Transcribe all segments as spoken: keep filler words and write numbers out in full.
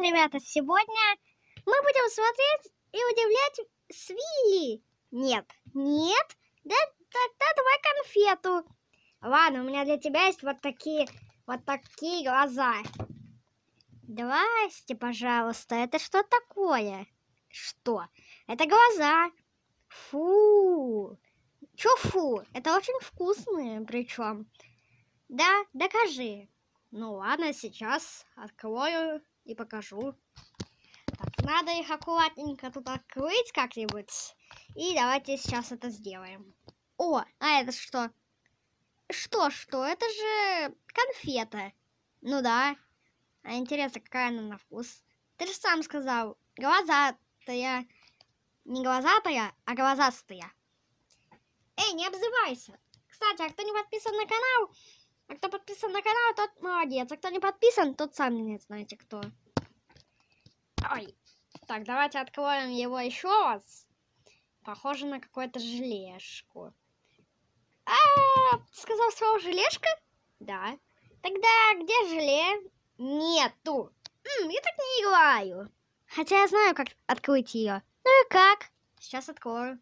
ребята, сегодня мы будем смотреть и удивлять Свилли. Нет, нет, да, тогда давай конфету. Ладно, у меня для тебя есть вот такие, вот такие глаза. Здрасте, пожалуйста, это что такое? Что? Это глаза. Фу. Чё фу? Это очень вкусные, причем. Да, докажи. Ну ладно, сейчас открою и покажу. Так, надо их аккуратненько тут открыть как-нибудь. И давайте сейчас это сделаем. О, а это что? Что, что? Это же конфета. Ну да. А интересно, какая она на вкус? Ты же сам сказал, глазастая. Не глазатая, а глазастая. Эй, не обзывайся. Кстати, а кто не подписан на канал... А кто подписан на канал, тот молодец. А кто не подписан, тот сам не знаете кто. Ой. Так, давайте откроем его еще раз. Похоже на какую-то желешку. А, ты сказал слово желешка? Да. Тогда где желе? Нету. М, я так не играю. Хотя я знаю, как открыть ее. Ну и как? Сейчас открою.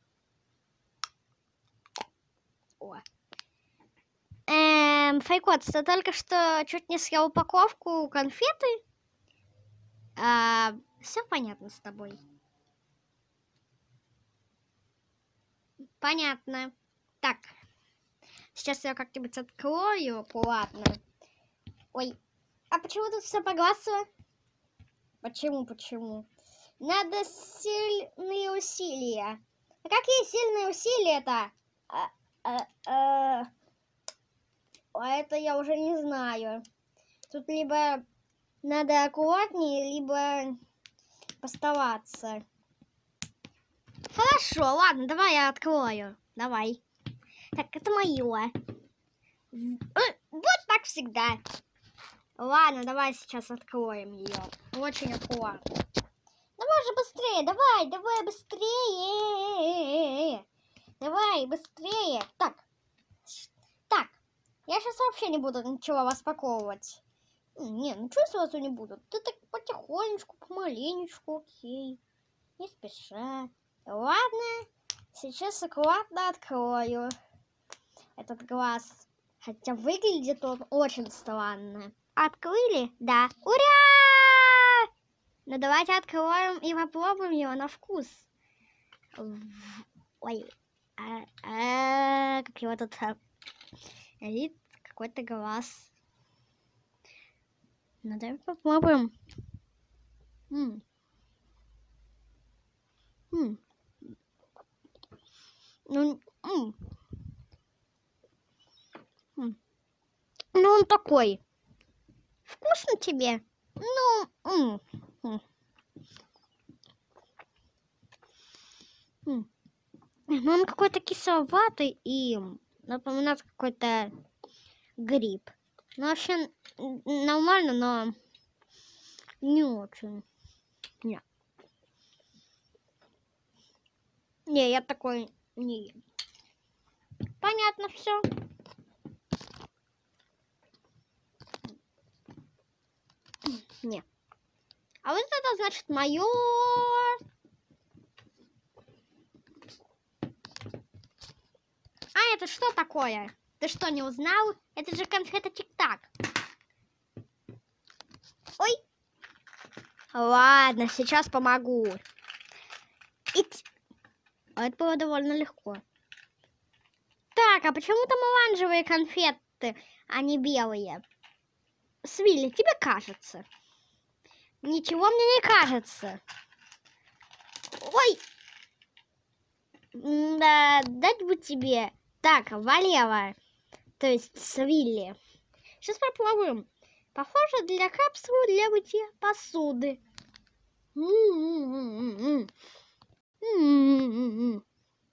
О. Эм, Файкот, ты только что чуть не съел упаковку конфеты? А, все понятно с тобой. Понятно. Так, сейчас я как-нибудь открою, ладно. Ой, а почему тут все погасло? Почему, почему? Надо сильные усилия. А какие сильные усилия-то? А, а, а... а это я уже не знаю. Тут либо надо аккуратнее, либо поставаться. Хорошо, ладно, давай я открою. Давай. Так, это мое. Вот так всегда. Ладно, давай сейчас откроем ее. Очень аккуратно. Давай же быстрее, давай, давай быстрее. Давай быстрее. Так. Так. Я сейчас вообще не буду ничего распаковывать. Не, ничего сразу не буду. Ты так потихонечку, помаленечку, окей. Не спеша. Ладно, сейчас аккуратно открою этот глаз. Хотя выглядит он очень странно. Открыли? Да. Ура! Ну давайте откроем и попробуем его на вкус. Ой. А, а, как его тут вид какой-то глаз. Ну давай попробуем. М. М. Ну, м. М. Ну он такой. Вкусно тебе? Ну, м. М. М. Ну он какой-то кисловатый и напоминает какой-то гриб. Ну вообще нормально, но не очень. Не. Не, я такой не ем. Понятно все. Не. А вот это значит мое. А это что такое? Ты что, не узнал? Это же конфета Тик-Так. Ой. Ладно, сейчас помогу. Ить. А это было довольно легко. Так, а почему там оранжевые конфеты, а не белые? Свилли, тебе кажется? Ничего мне не кажется. Ой! Да, дать бы тебе. Так, Валева. То есть Свилли. Сейчас попробуем. Похоже для капсулы для мытья посуды. М-м-м-м-м. М-м-м-м.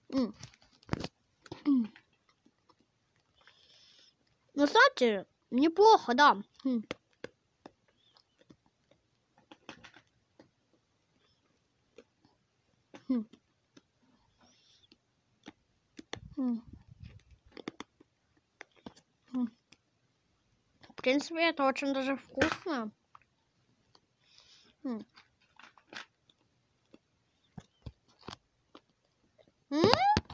Ну, кстати, неплохо, да. В принципе, это очень даже вкусно. М. М?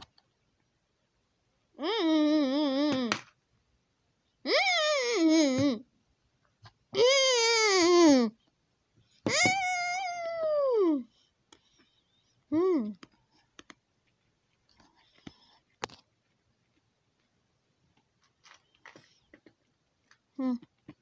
М-м-м-м. М-м-м-м. М-м-м. М. М.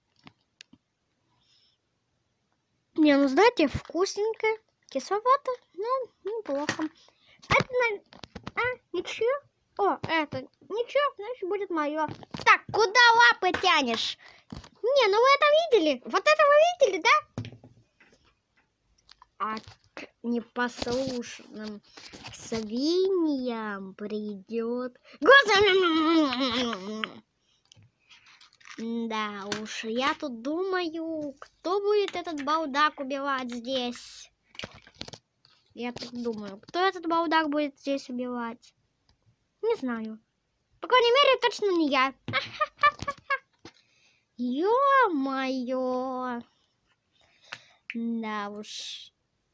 Не, ну знаете, вкусненько, кисловато, ну, неплохо. Это, на... а, ничего? О, это, ничего, значит, будет мое. Так, куда лапы тянешь? Не, ну вы это видели? Вот это вы видели, да? А к непослушным свиньям придет... Да уж, я тут думаю, кто будет этот балдак убивать здесь? Я так думаю, кто этот балдак будет здесь убивать? Не знаю. По крайней мере, точно не я. Ё-моё. Да уж.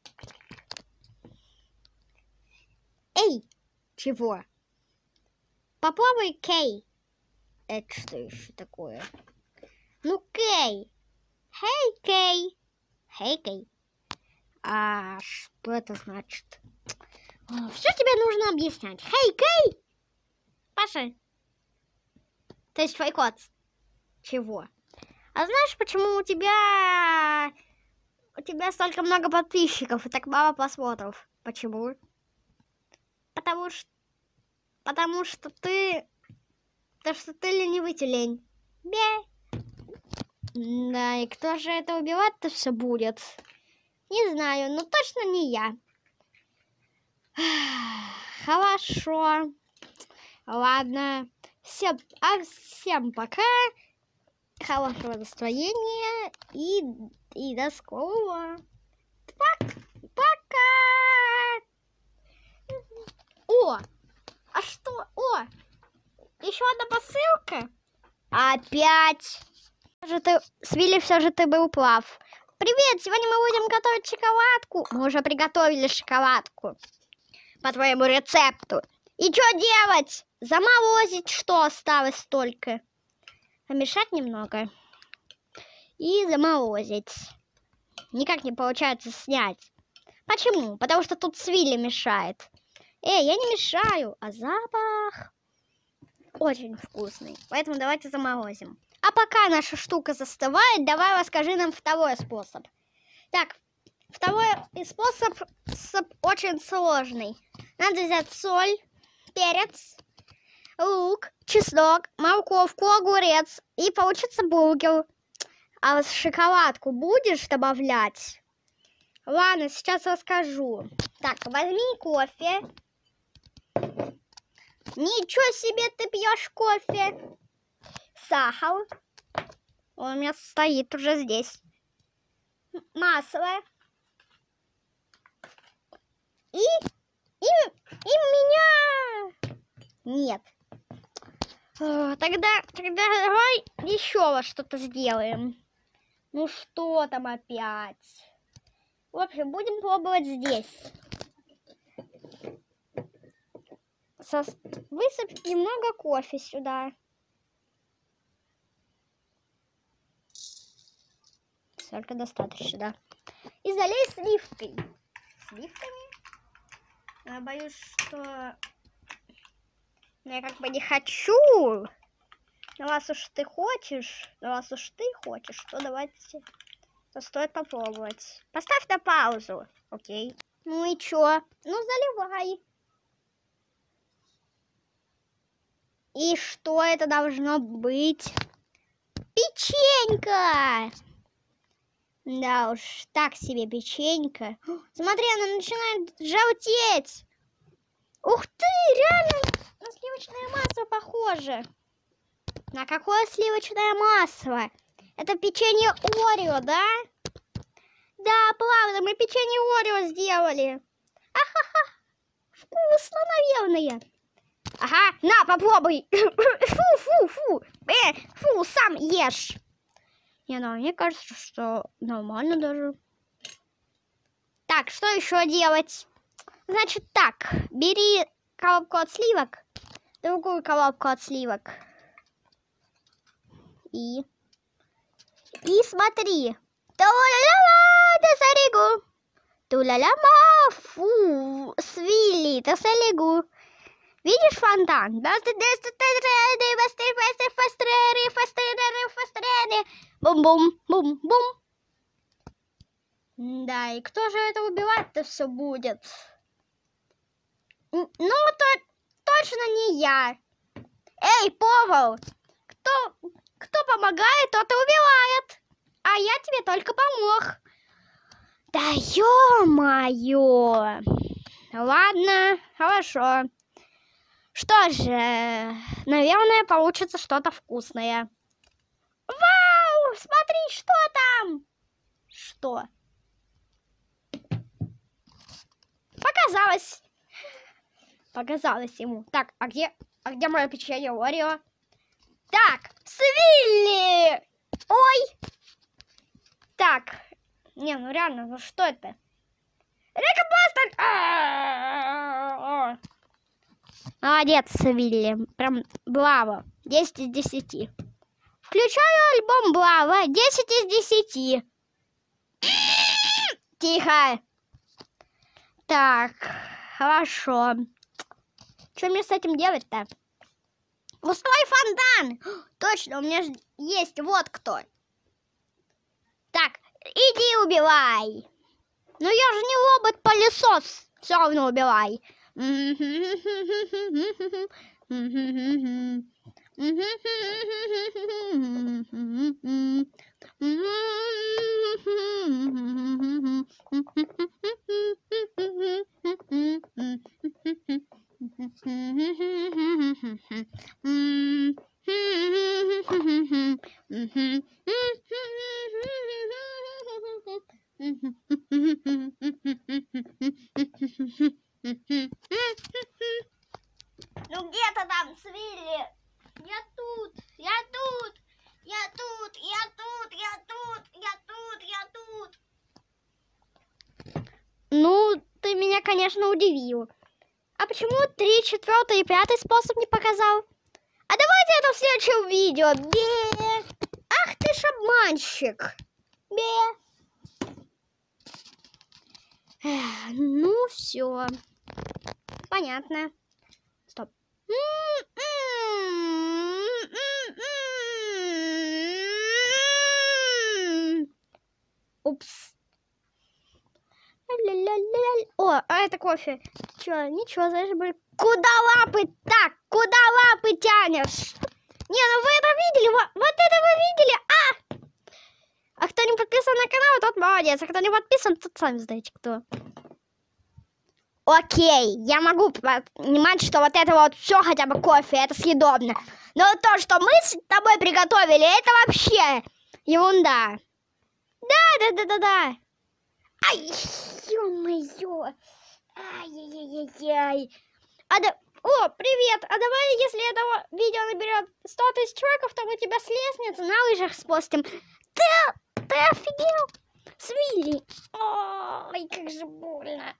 Эй, чего? Попробуй Кей. Это что еще такое? Ну, Кей. Хей, Кей. Хей, Кей. А что это значит? Все тебе нужно объяснять. Хей, Кей. Паша. То есть твой кот. Чего? А знаешь, почему у тебя... У тебя столько много подписчиков и так мало просмотров? Почему? Потому что... Потому что ты... Потому что ты ленивый тюлень. Бе. Да, и кто же это убивать-то все будет? Не знаю, но точно не я. Хорошо. Ладно. Всем, а всем пока. Хорошего настроения и, и до скорого. Пока. О, а что? О, еще одна посылка. Опять. Же ты, Свили, все же ты был прав. Привет, сегодня мы будем готовить шоколадку. Мы уже приготовили шоколадку по твоему рецепту. И что делать? Заморозить, что осталось только. Помешать немного. И заморозить. Никак не получается снять. Почему? Потому что тут Свили мешает. Эй, я не мешаю, а запах очень вкусный. Поэтому давайте заморозим. А пока наша штука застывает, давай расскажи нам второй способ. Так, второй способ, способ очень сложный. Надо взять соль, перец, лук, чеснок, морковку, огурец. И получится бургер. А вот шоколадку будешь добавлять? Ладно, сейчас расскажу. Так, возьми кофе. Ничего себе, ты пьешь кофе. Сахар. Он у меня стоит уже здесь. Масло. И, и, и меня... Нет. Тогда, тогда давай еще вот что-то сделаем. Ну что там опять? В общем, будем пробовать здесь. Со... Высыпь немного кофе сюда. Только достаточно, да. И залей сливкой. Сливками? Я боюсь, что... Я как бы не хочу. Но раз уж ты хочешь, но раз уж ты хочешь, то давайте... То стоит попробовать. Поставь на паузу. Окей. Ну и чё? Ну заливай. И что это должно быть? Печенька! Да уж, так себе печенька. Смотри, она начинает желтеть. Ух ты, реально на сливочное масло похоже. На какое сливочное масло? Это печенье Орео, да? Да, правда, мы печенье Орео сделали. Ахаха, вкусно, наверное. Ага, на, попробуй. Фу, фу, фу. Э, фу, сам ешь. Не, ну, мне кажется, что нормально даже. Так, что еще делать? Значит так, бери коробку от сливок, другую коробку от сливок. И... И смотри. Ту-ля-ля-ла, тесаригу. Ту-ля-ля-ма, фу, свили, тесаригу. Видишь фонтан? Бум-бум, бум-бум. Да, и кто же это убивать-то все будет? Ну, то точно не я. Эй, повар! Кто, кто помогает, тот и убивает. А я тебе только помог. Да ё-моё. Ладно, хорошо. Что же, наверное, получится что-то вкусное. Вау, смотри, что там? Что? Показалось. Показалось ему. Так, а где, а где мое печенье Орео? Так, свили! Ой! Так, не, ну реально, ну что это? Рекопластер! Молодец, Вилли. Прям браво. десять из десяти. Включаю альбом Браво. десять из десяти. Тихо. Так, хорошо. Что мне с этим делать-то? Устрой фонтан. Точно, у меня же есть вот кто. Так, иди убивай. Ну я же не робот-пылесос. Все равно убивай. Ну где ты там, Свилли? Я тут, я тут, я тут, я тут, я тут, я тут, я тут. Ну, ты меня, конечно, удивил. А почему три, четвертый и пятый способ не показал? А давайте это в следующем видео. Бе! Ах ты ж обманщик. Бе! Эх, ну все. Понятно. Стоп. Упс. О, а это кофе. Че, ничего, знаешь, блин. Куда лапы так? Куда лапы тянешь? Не, ну вы это видели? Вот, вот это вы видели? А! А кто не подписан на канал, тот молодец. А кто не подписан, тот сами знаете кто. Окей, я могу понимать, что вот это вот все хотя бы кофе, это съедобно. Но то, что мы с тобой приготовили, это вообще ерунда. Да, да, да, да, да. Ай, ё-моё. Ай-яй-яй-яй. А да... О, привет. А давай, если это видео наберет сто тысяч лайков, то мы тебя с лестницы на лыжах спустим. Ты, ты офигел? Свили. Ой, как же больно.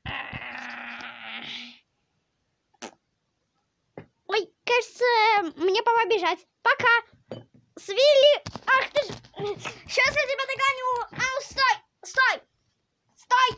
Ой, кажется, мне пора бежать. Пока. Свили. Ах ты ж... Сейчас я тебя догоню. Ау, стой, стой. Стой!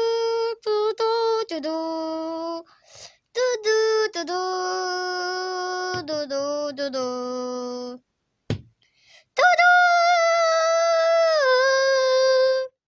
トゥドゥトゥドゥトゥドゥトゥドゥドゥドゥドゥドゥドゥ